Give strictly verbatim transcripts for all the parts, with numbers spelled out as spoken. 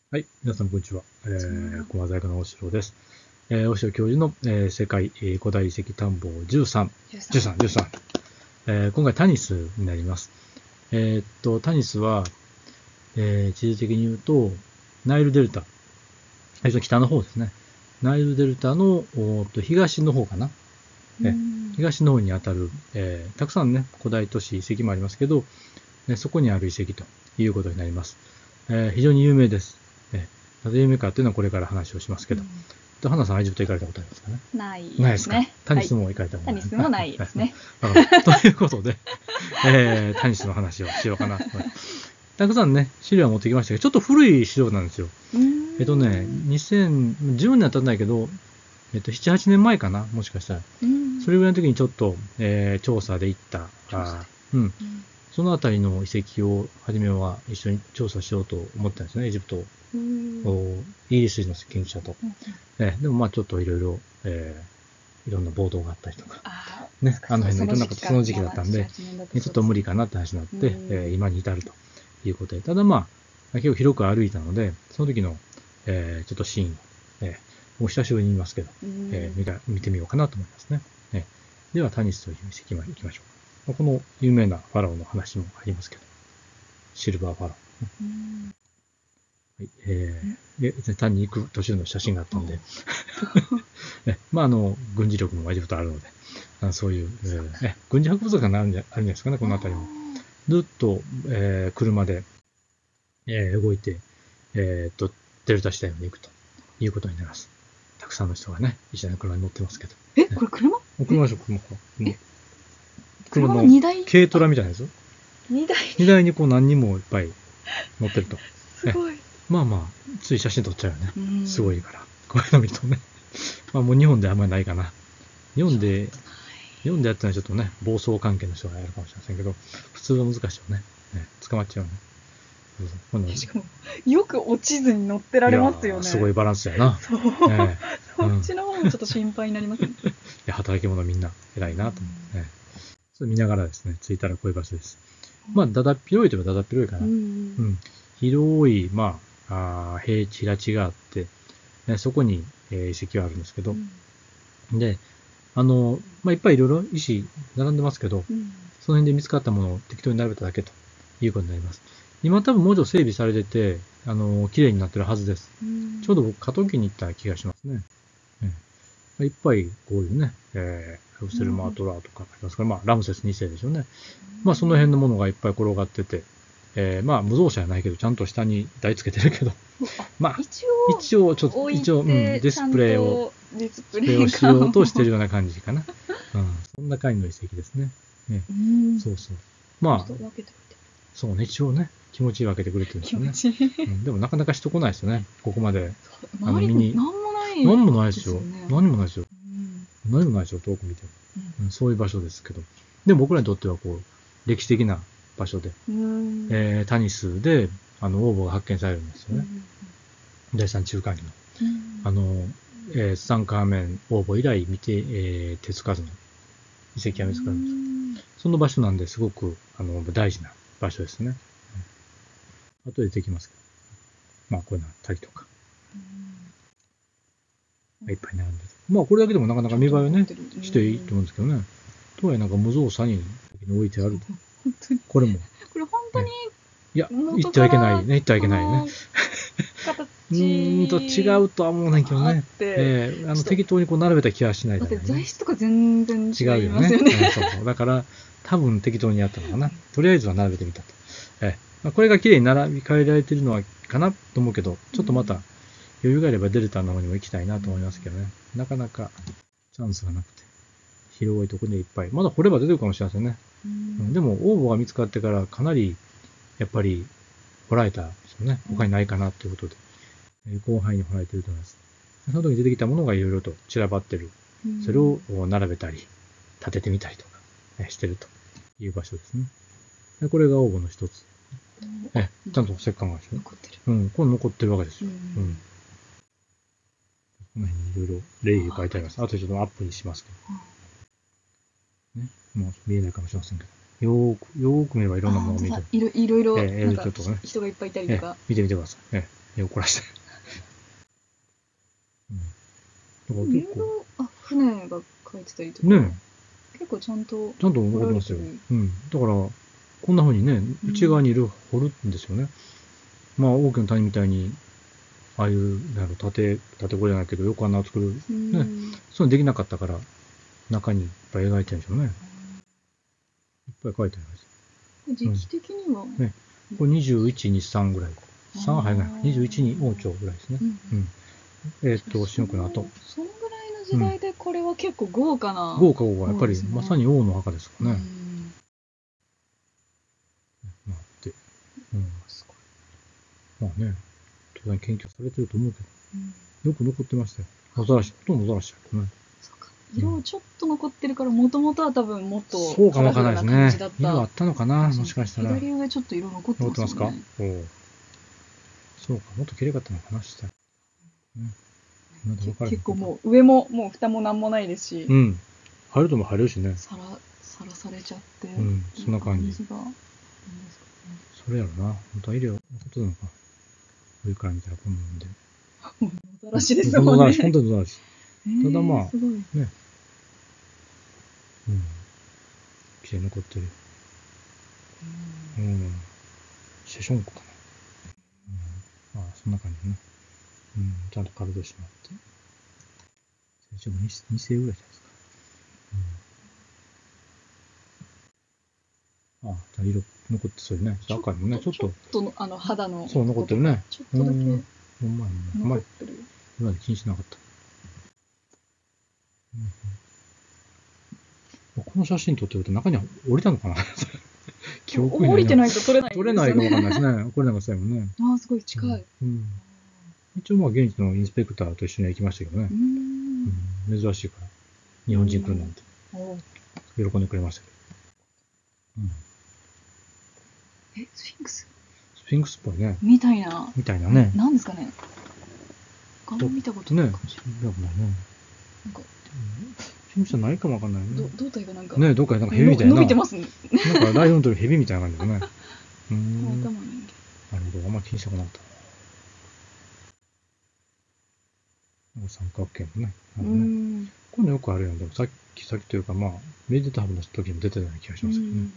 はい、皆さんこんにちは。えー、駒細工の大城です。えー、大城教授の、えー、世界、えー、古代遺跡探訪じゅうさん、じゅうさん、じゅうさん、えー、今回タニスになります。えー、っと、タニスは、えー、地図的に言うと、ナイルデルタ、最初北の方ですね。ナイルデルタのおーっと東の方かな。え東の方にあたる、えー、たくさんね、古代都市遺跡もありますけど、ね、そこにある遺跡ということになります。えー、非常に有名です。えー、なぜ有名かっていうのはこれから話をしますけど。うん、と花さん、エジプト行かれたことありますかね。 ないですね。 ないですか。タニスも行かれたことない、はい、タニスもないですね。 ということで、えー、タニスの話をしようかな。たくさんね、資料を持ってきましたけど、ちょっと古い資料なんですよ。えっとね、にせんじゅうねんは経たないけど、えっと、なな、はちねんまえかな、もしかしたら。それぐらいの時にちょっと、えー、調査で行った、あうん、そのあたりの遺跡を、初めは一緒に調査しようと思ったんですね、エジプト。イギリス人の研究者と。えー、でもまあちょっといろいろ、えー、いろんな暴動があったりとか、ね、あの辺のいろんなこと、その時期だったんで、ちょっと無理かなって話になって、えー、今に至るということで。ただまあ、結構広く歩いたので、その時の、えー、ちょっとシーンを、えー、もう久しぶりに見ますけど、えー、見た見てみようかなと思いますね。えー、では、タニスという遺跡まで行きましょう。この有名なファラオの話もありますけど、シルバーファラオ。はい、えー、で単に行く途中の写真があったんで、まあ、あの、軍事力もエジプトあるので、あそういう、えー、軍事博物館があるんじゃあるんですかね、この辺りも。ずっと、えー、車で、えー、動いて、えー、っと、デルタ地帯まで行くということになります。たくさんの人がね、一緒に車に乗ってますけど。 え、これ車？ 車でしょ、車。車の荷台？軽トラみたいなやつ。荷台荷台にこう何人もいっぱい乗ってると。 すごい。 まあまあ、つい写真撮っちゃうよね。すごいから。こういうの見るとね。まあもう日本であんまりないかな。日本で、日本でやったのはちょっとね、暴走関係の人がやるかもしれませんけど、普通は難しいよね。ね、捕まっちゃうね。 そうそう、しかも、よく落ちずに乗ってられますよね。 すごいバランスやな。 そう。ね、そっちの方もちょっと心配になりますね。いや、働き者みんな偉いなと思ってね。それ見ながらですね、着いたらこういう場所です。まあ、だだっ広いといえばだだっ広いかな。うん。うん、広い、まあ、あ平地、平地があって、ね、そこに、えー、遺跡はあるんですけど、うん、で、あの、まあ、いっぱいいろいろ石並んでますけど、うん、その辺で見つかったものを適当に並べただけということになります。今多分もうちょっと整備されてて、あの、綺麗になってるはずです。うん、ちょうど僕、過渡期に行った気がしますね。うん、いっぱいこういうね、えー、ロセルマートラーとかありますから、まあ、ラムセスにせいでしょうね。うん、まあ、その辺のものがいっぱい転がってて、えー、まあ、無造作じゃないけど、ちゃんと下に台つけてるけど、まあ、一応、一応、ちょっと、一応、うん、ディスプレイを、ディスプレイをしようとしてるような感じかな。うん、そんな感じの遺跡ですね。ね、そうそう。まあ、そうね、一応ね、気持ちいい分けてくれてるんですよね。うん、でもなかなか人来ないですよね、ここまで。あの、見に。何もない。何もないですよ。何もないですよ。何もないですよ、遠く見ても、うん。そういう場所ですけど。でも僕らにとっては、こう、歴史的な場所で、えー、タニスで、あの、応募が発見されるんですよね。第三中間期の。あの、えー、ツタンカーメン応募以来見て、えー、手つかずの遺跡が見つかるんです。その場所なんですごく、あの、大事な場所ですね。うん、後でできますけど。まあ、こういうのあったりとか。いっぱい並んでる。まあ、これだけでもなかなか見栄えをね、していいと思うんですけどね。とはいえなんか無造作に置いてあると。これも。 これ本当に、ね、 いや、言ってはいけないね。言ってはいけないね。うんと違うとは思うねんけどね。えー、あの適当にこう並べた気はしないだろうね。だって材質とか全然違うよね。違うよね。 そうそう。だから、多分適当にやったのかな。とりあえずは並べてみたと。えーまあ、これが綺麗に並び替えられてるのはかなと思うけど、ちょっとまた余裕があればデルタの方にも行きたいなと思いますけどね。なかなかチャンスがなくて。広いところでいっぱい。まだ掘れば出てるかもしれませんね。うん、でも応募が見つかってからかなりやっぱり掘られたんですよね。他にないかなということで。広範囲に掘られていると思います。その時に出てきたものがいろいろと散らばってる。それを並べたり、立ててみたりとかしてるという場所ですね。これが応募の一つ。え、ちゃんと石棺があるでしょ。残ってる。うん、これ残ってるわけですよ。うん。この辺にいろいろ礼儀書いてあります。あとちょっとアップにしますけど。ね。もう見えないかもしれませんけど。よーく、よーく見ればいろんなものが見えてる。 いろいろ、えー、なんか人がいっぱいいたりとか。 見てみてください。えに怒らして。うん。だからい結構。 ろいろ、あ、船が書いてたりとか。 ね結構ちゃんと。 ちゃんと残ってますよ。うん。だから、こんな風にね、内側にいる、掘るんですよね。まあ、大きな谷みたいに、ああいう、なんやろ、縦、縦これじゃないけど、横穴を作る。ね。そういうのできなかったから、中にいっぱい描いてるんでしょうね。いっぱい描いてあります。 時期的には、 ね。これにじゅういち、に、さんぐらい。さんは入らない。にじゅういちに王朝ぐらいですね。うん。えっと、死の句の後。 そのぐらいの時代でこれは結構豪華な。 豪華豪華。やっぱり、まさに王の墓ですからね。まあ、って。うん。まあね、当然研究されてると思うけど、よく残ってましたよ。野ざらし、ほとんど野ざらしだったね。 そうか。色ちょっと残ってるから、もともとは多分もっとそうかもわからないですね。色あっったのかな、もしかしたら。 左上ちょっと色残ってますね。残ってますか？ おお。そうか、もっと綺麗かったのかな、したら。 結構もう上ももう蓋もなんもないですし。 うん。入るとも入るしね。 さら、さらされちゃって。 うん、そんな感じ。それやろな。本当は色、ことなのか。上から見たらこんなんで。 野ざらしですもんね。 野ざらし、本当に野ざらし。ただまあ、ね。うん。綺麗残ってる。うん。シェションコかな。うん。ああ、そんな感じね。うん。ちゃんと軽々しまって。一応に世ぐらいじゃないですか。うん。ああ、色残ってそうね。赤いもね、ちょっと。 ちょっとあの肌の。 そう、残ってるね。 ちょっとだけ。 ほんまにね。あんまり、今まで気にしなかった。うん、この写真撮ってると中には降りたのかな記憶に降りてないと撮れない。 撮れないかわかんないですね。これなんかそうやもんね。 ああ、すごい近い。 うん。一応まあ現地のインスペクターと一緒に行きましたけどね。うん。珍しいから。日本人来るなんて。喜んでくれましたけど。 うん。え、スフィンクス？ スフィンクスっぽいね。 みたいな。 みたいなね。 なんですかね。あんま見たことないかもしれない。 ね、ないね。なんか、スフィンクスじゃないかもわかんないね。 胴体がなんか。 ね、胴体なんか蛇みたいな。 伸びてますね。 なんかライオンとる蛇みたいな感じだね。うん。 頭に。 なるほど。あんまり気にしたくなかった。三角形のね。あのね、こういうのよくあるやん。でもさっき、さっきというかまあ、メディタハブの時も出てたような気がしますけどね。うん、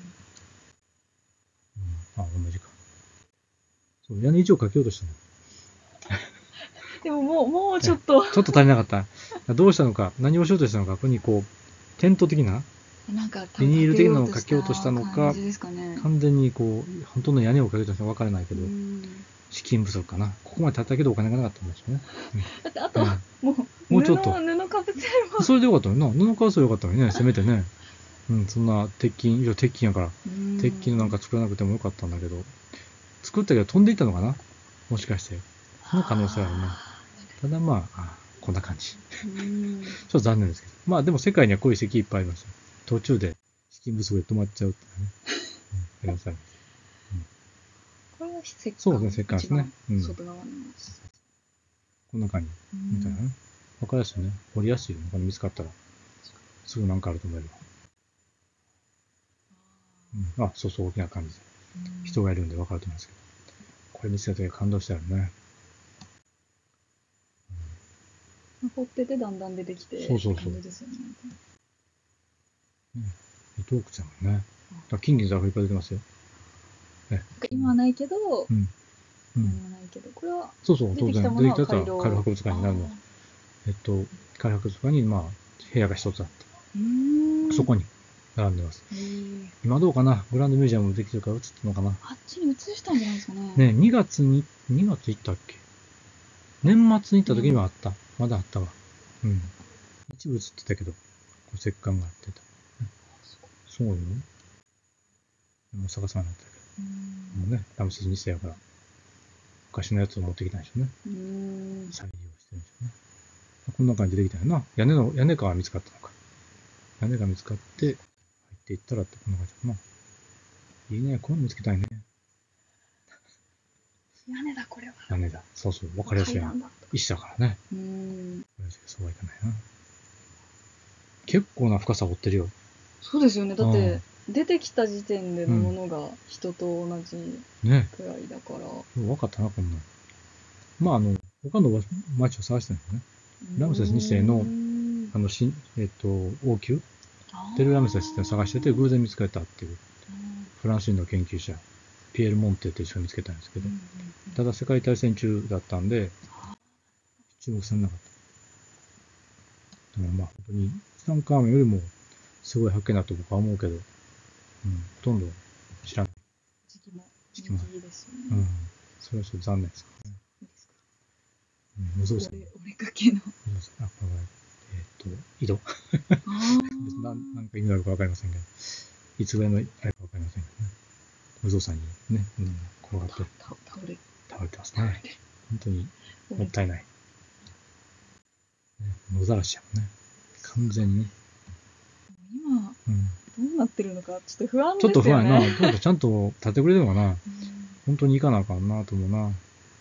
あ、同じか。そう、屋根以上かけようとしたの。 でももう、もうちょっと。 ちょっと足りなかった。どうしたのか、何をしようとしたのか、ここにこう、テント的ななんかビニール的なのをかけようとしたのか、 ね、 完全にこう、本当の屋根をかけようとしたのか分からないけど、資金不足かな。ここまで立ったけどお金がなかったんですよね。 だってあと、もう、 もうちょっと。 布かぶせれば。 それでよかったのにな。布かぶせればよかったのにね、せめてね。うん、そんな鉄筋、いや、鉄筋やから、鉄筋なんか作らなくてもよかったんだけど、作ったけど飛んでいったのかな、もしかして。その可能性あるね。ただまあ、あこんな感じ。ちょっと残念ですけど。まあでも世界にはこういう遺跡いっぱいありますよ。途中で資金不足で止まっちゃうってね。うん、やりなさい。 これは石棺。 そうですね、石棺ですね。 うん。外側の。 こんな感じ。みたいなね。わかりやすいね。掘りやすいよね。これ見つかったら。すぐなんかあると思えば。うん、あ、そうそう、大きな感じで。人がいるんでわかると思いますけど。これ見つけた時感動したよね。 掘っててだんだん出てきて。 そうそうそう。 ですよね。 伊藤口さんもね。金銀財宝いっぱい出てますよ。 ね、今はないけど、うん。 うん。 何もないけど、これは、 そうそう、当然。出てきたら海洋博物館になるの。えっと、海洋博物館に、まあ、部屋が一つあって。そこに並んでます。今どうかな、グランドミュージアムできてるから映ってるのかな。 あっちに移したんじゃないですかね。 ね、にがつに、にがつ行ったっけ、年末に行った時にはあった。うん、まだあったわ。うん。一部映ってたけど、石棺があってた。そうよ。もう逆さまになってたけど。もうね、ラムセスに世やから、昔のやつを持ってきたんでしょうね。再利用してるんでしょうね。こんな感じでできたよな。屋根の、屋根が見つかったのか。屋根が見つかって、入っていったらってこんな感じだな。いいね、こういうの見つけたいね。 屋根だ、これは。 屋根だ。そうそう、わかりやすいな。石だからね。うん。そうはいかないな。結構な深さ掘ってるよ。 そうですよね。だって、出てきた時点でのものが人と同じくらいだから。 うん、分かったな、こんなまあ、あの、他の町を探してるんですね。ラムセスに世の、あの、しえっと、王宮テルラムセスって探してて、偶然見つかれたっていう、フランス人の研究者、ピエール・モンテっていう人が見つけたんですけど、ただ世界大戦中だったんで、注目されなかった。だからまあ、本当に、ツタンカーメンよりも、すごい発見だと僕は思うけど、うん、ほとんど知らない。 時期も、 時期もいいですようんね。。 それはちょっと残念ですけどね。 いいですか。 うん、無造作に。 俺、俺かけの。 あ、これは、えーっと、井戸。 あ別に何何か意味があるかわかりませんけど、いつぐらいのあれかわかりませんけどね。無造作にね、うん、転がってあ、倒れ、 倒れてますね。本当にもったいない。ね、野ざらしやもんね。完全にね。 今、 うん、 どうなってるのか、ちょっと不安ちょっとですよね。 不安やな。どうかちゃんと立ってくれるのかな。 うん本当に行かなあかんなと思うな。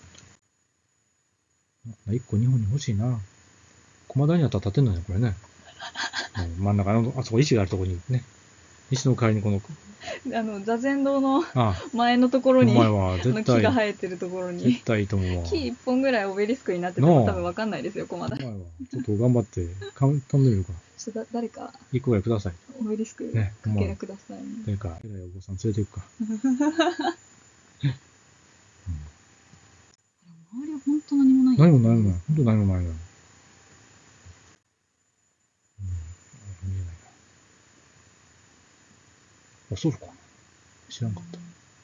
一個日本に欲しいな。駒台にあったら立てんのね、これね。うん真ん中の、あそこ石があるところにね。石の代わりにこの、 あの、座禅堂のあ前のとこあ、おろに、 前はあ絶の木が対、 生えてるところに絶、対いいと思うわ。 木一本ぐらいオベリスクになっててなあも多分わかんないですよ、駒お田。 前は、ちょっと頑張って、かん飛んでみるか。 ちょっとだ誰か、 一個ぐらいください。 オベリスクねかけらください。 誰か、偉いお坊さん連れて行くか。 周りは本当何もない。 何も何もない。本当何もないな。うん、見えないな。恐るかな。知らんかった。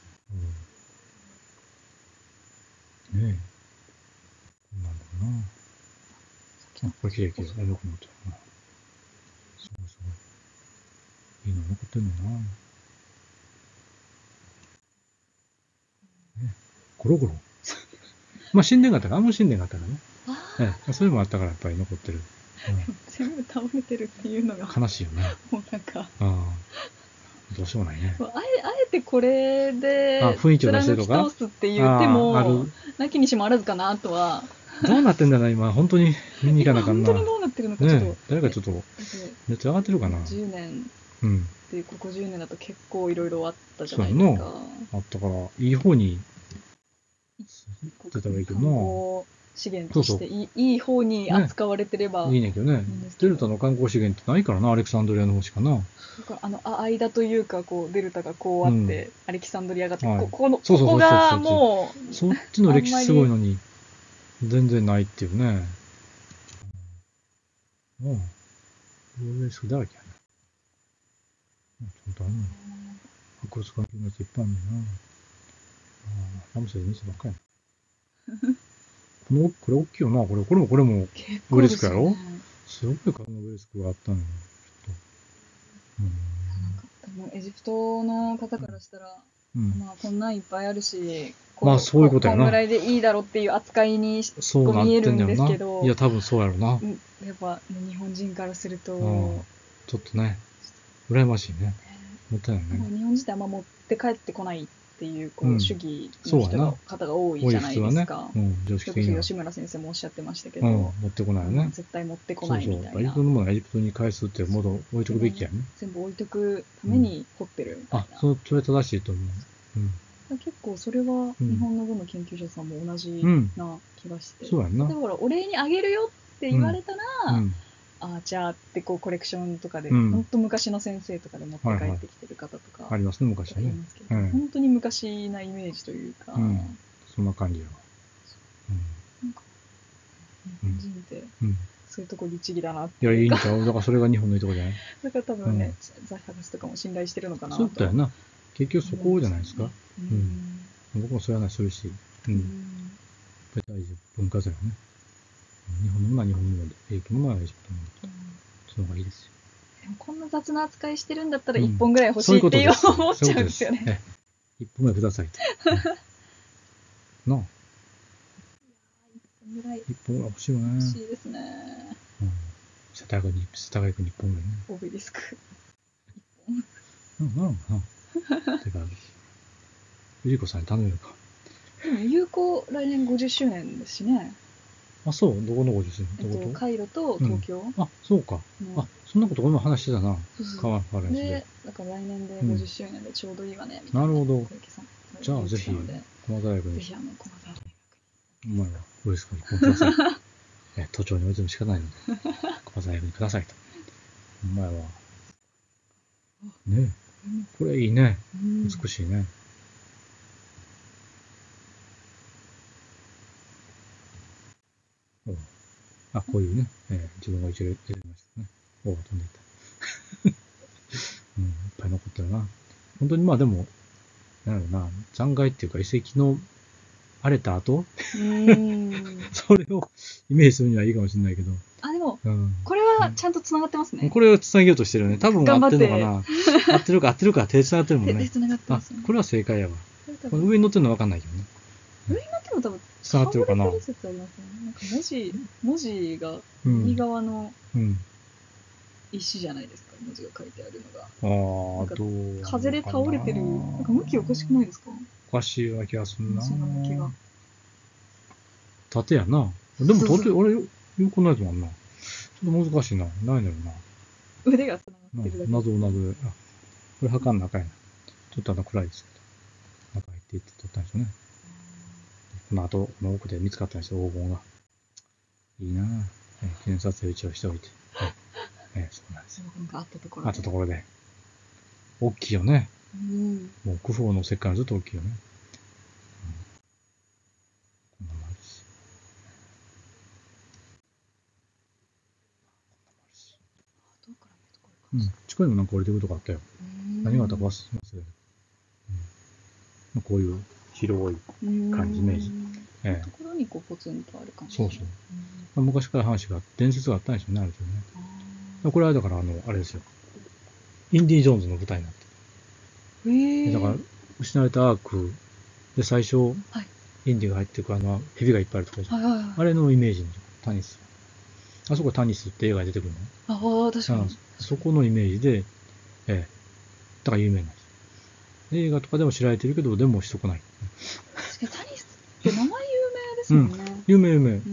うん、ねえ。こんなんだろうな。あ、これ綺麗綺麗。あ、よくなってるな。すごいすごい。いいの残ってんのな。ね、ゴロゴロ。まあ、神殿があったから、あの神殿があったからね。 あええ、それもあったからやっぱり残ってる。 ー全部倒れてるっていうのが、 うん、悲しいよね。 もうなんか、 ああ。どうしようもないね。 あえあえてこれで、 あ雰囲気を出してるとか貫き通すっていう手も、 ああるなきにしもあらずかなとは、 どうなってんだろうな、今。本当に見に行かなあかんな。 本当にどうなってるのかちょっと、 ねえ、誰かちょっと、熱上がってるかな。 じゅうねんっうん。 ていう、ここじゅうねんだと結構いろいろあったじゃないですか。 あったから、いい方に出たらいいけど観な。 光資源としてそういいいい方に扱われてれば、 いいねんけどね。デルタの観光資源ってないからな、アレクサンドリアの方しかな。 なんかあのあ間というかこうデルタがこうあって、 うんアレキサンドリアがあって、 はいここのそうそうそうここがそっちもうそっちの歴史すごいのに、全然ないっていうね。うん。オーベースだらけやね。うん、ちゃんとあるの。博物館のやついっぱいあるんだな。ああ、ラムセスに世ばっかりやな。この、これ大きいよな。これ、これもこれも、 結オベリスクやろねすごい数のオベリスクがあったのよ。ちょっと。 なんか多分エジプトの方からしたら、 うん。うん。 まあこんなんいっぱいあるし、こまあそういうことやなこんぐらいでいいだろうっていう扱いにそうなっ見えるんてんだよな。 ですけど、 いや、多分そうやろな。 うんやっぱ、ね、日本人からすると、 うん。ちょっとね、羨ましいね。もったいないね。 日本人ってあんま持って帰ってこないっていうこう、 うん主義そうやなの人が方が多い多いじゃな普通はねいですか。。 うん、常識的には。 それこそ吉村先生もおっしゃってましたけど、 うん、持ってこないよね。 絶対持ってこそうそう。 ないみたいなエジプトのものはエジプトに返すっていうモードを置いとくべきやね。 全部置いとくために掘ってるみたいあ、 な。 そそれ正しいと思う。うん。 結構それは日本の部の研究者さんも同じうんな気がして、 そうやんな。 でほらお礼にあげるよって言われたら、 うん。 あじゃあってこうコレクションとかで、 うんほんと昔の先生とかで持って帰ってきてる方とか、 ありますね、昔はね。 とかいますけど、 うん本当に昔なイメージというか、 うんそんな感じやわ。 なんか日本人ってうん。うん。 そういうとこ律儀だなっていや、いいうか、 いんちゃうだからそれが日本のいいとこじゃないだから多分ね、 うんザ・サガスとかも信頼してるのかなと。 そうだよな。結局そこじゃないですか。 うん。 僕もそれはないするし。う。 うんんやっぱり大事。文化財はね。日本のものは日本のもので、エジプトのものはエジプトのもので。その方がいいですよ。 でもこんな雑な扱いしてるんだったらうん一本ぐらい欲しそういういっていうことです。 思っちゃうんですよね。 そういうことです。ええ一本ぐらいくださいと。うんなあ、 ぐらい一本ぐらい欲しいよね。 欲しいですね。 うん。世田谷区に、世田谷区に一本ぐらいね。 オベリスク。 うん、なるほどな。てか、ゆりこさんに頼めるか。 でも有効来年ごじゅっしゅうねんですしね。 あ、そうどこのごじゅっしゅうえっ、 ねんどことカイロと東京。 あ、そうか。 うんあ、そんなこと俺も話してたな。 そうそう川原話でで。、 だから来年でうんごじゅっしゅうねんでちょうどいいわね、みたいな。 なるほど小池さんじゃあぜひ言ってたので駒沢大学に。 ぜひあの、駒沢大学に。 お前は。 これですか、一本ください。え都庁に置いても仕方ないので、小細工にくださいと。お前は。ねえ。これいいね。美しいね。あ、こういうね、えー、自分が一応入れましたね。おお、飛んでいった。うん、いっぱい残ってるな。本当にまあでも、なんだろうな、残骸っていうか遺跡の荒れた後それをイメージするにはいいかもしれないけど。 あ、でも、うん、これはちゃんと繋がってますね。 これを繋げようとしてるよね。多分合ってるのかな。合ってるか合ってるか手繋がってるもんね。 手繋がってます、ね。 あ、これは正解やわ。この上に乗ってるのはわかんないけどね。 上に乗ってるの多分、 繋がってるかな。 なんか文字、文字が右側の石じゃないですか。文字が書いてあるのが。ああ、どう風で倒れてる。なんか向きおかしくないですか？ おかしいような気がするな。 その向きが。 縦やな。でも縦、あれ、よくないともんな。ちょっと難しいな。ないのよな。 腕が繋がってるだけ。 謎謎で。あ、これ測んなあかんやな。ちょっとあの暗いですけど。中入っていって撮ったんでしょうね。この後、この奥で見つかったんですよ、黄金が。いいなぁ。記念撮影一応しておいて。ええ、そうなんですよ。 あったところで。 あったところで。大きいよね。 うん、 もう、クフ王の石棺ずっと大きいよね。うん、こんなもあるし。こんなもあるし。うん。近いのなんか降りてくるとこあったよ。何があったか忘れてますけど。うん、こういう広い感じ、イメージ。 ええ。ところにこうポツンとある感じ。 そうそう。うん、昔から話が、伝説があったんでしょうね、ある程度ね。これはだから、あの、あれですよ。インディ・ジョーンズの舞台になってる。へえ。だから、失われたアークで最初、はい、インディが入っていくあの、蛇がいっぱいあるところじゃん。はいはいはい、あれのイメージに、タニス。あそこタニスって映画に出てくるの。 ああ、確かに。 そこのイメージで、ええ。だから有名なんです。映画とかでも知られてるけど、でもしとこない。 確かにタニスって名前有名ですもんね。うん、 有名有名。うん。うん、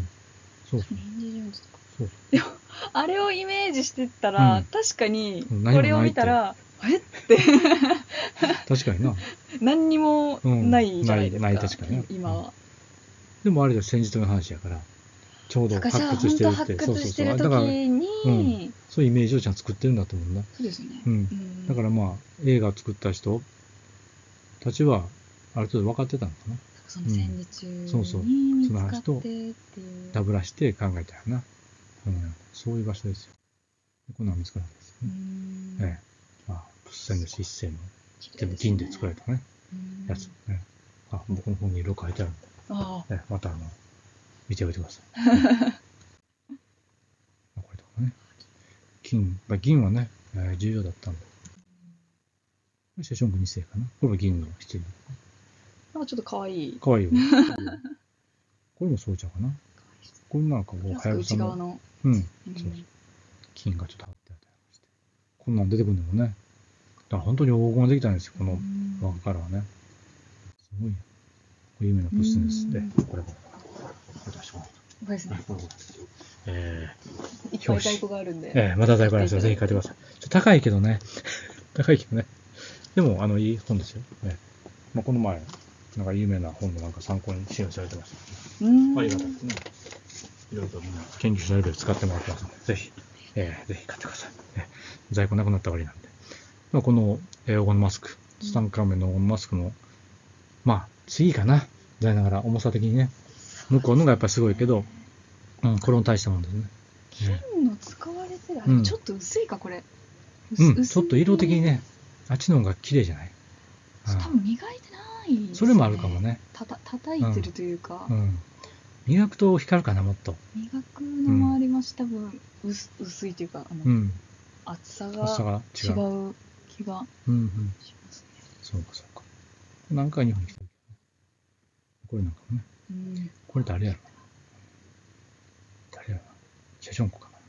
そうそう。 そう。でも、あれをイメージしてったら、うん、確かに、これを見たら、えって確かにな。 何にもないじゃないですか。 うん、ない、ない確かに。 今は。 でもあれだ、先日の話やから、ちょうど発掘してるって。 そうそうそう。だから、うん、 そういうイメージをちゃんと作ってるんだと思うんだ。 そうですね。 うん。だからまあ、映画を作った人たちは、ある程度分かってたのかな。 その戦時中に、 そうそう。その話とダブらして考えたよな。うん。そういう場所ですよ。こんなの見つからないですよね。ええ。まあ、仏戦です。一世の。全部銀で作られたね。やつ。ね。あ、僕の方に色書いてある。ああ。またあの、見ておいてください。これとかね。金、銀はね、重要だったんだ。シェショングに世かな。これは銀の七輪。 なんかちょっと可愛い。 可愛いよ。これもそうちゃうかな。これなんかこう、 はやぶさの。 うん。そうそう。金がちょっと貼ってあったりして。こんなん出てくるんだよね。だから本当に黄金ができたんですよ、この輪からはね。すごい。有名な物質です。で、これも。これ出してもらった。これですね。 えー、いっぱい在庫があるんで。 えー、また在庫あるんですよ。ぜひ買ってください。ちょっと高いけどね。高いけどね。でも、あの、いい本ですよ。ね、まあ、この前、なんか有名な本のなんか参考に支援されてました。うん。ありがたいですね。いろいろとみんな研究者レベル使ってもらってますので、ぜひ、えー、ぜひ買ってください。ね、在庫なくなったら終わりなんで。まあ、この、えー、黄金マスク、ツタンカーメンの黄金マスクの、まあ、次かな。残念ながら、重さ的にね。向こうのがやっぱりすごいけど、うん、これも大したもんですね。 金の使われてる、あれちょっと薄いか、これ。 うん、ちょっと色的にね、あっちの方が綺麗じゃない？ 多分磨いてないですね。 それもあるかもね。 たた、叩いてるというか。 うん。磨くと光るかな、もっと。 磨くのもあります。多分、薄薄いというか、あの、厚さが違う気がしますね。 そうか、そうか。何回日本に来たっけ？これなんかもね。これ誰やろ？誰やろ？シェションコかな。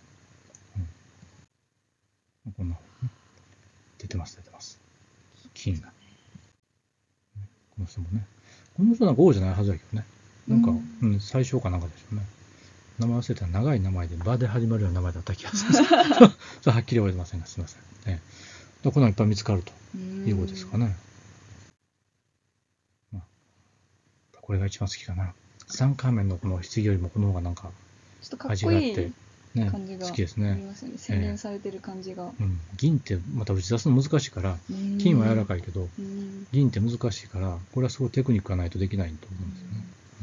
うん。こんな本ね。出てます、出てます。金が。この人もね。この人なんか王じゃないはずだけどね。なんか、うん、最初かなんかでしょうね。名前忘れたら長い名前で、場で始まるような名前だった気がする。それはっきり覚えてませんが、すみません。ね、こんなのいっぱい見つかるということですかね。まあ、これが一番好きかな。 ツタンカーメンのこの棺よりもこの方がなんかちょっとかっこいいね、 感じが好きですね。 ありますよね。洗練されてる感じが。 うん、銀ってまた打ち出すの難しいから、金は柔らかいけど、銀って難しいから、これはすごいテクニックがないとできないと思うんですよね。うん、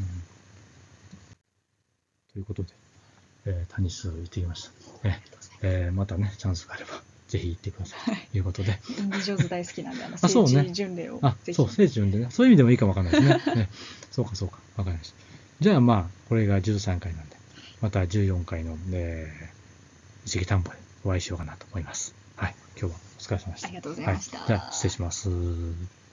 ということで、えー、タニス行ってきました。ええー、またね、チャンスがあれば、ぜひ行ってください。ということで。 演技上手大好きなんで、あの、聖地巡礼を。 あ、そう、聖地巡礼ね。そういう意味でもいいかもわかんないですね。ね、そうか、そうか。わかりました。じゃあまあ、これがじゅうさんかいなんで、またじゅうよんかいの、えー、遺跡担保でお会いしようかなと思います。はい。今日はお疲れ様でした。 ありがとうございました。 はい、じゃあ、失礼します。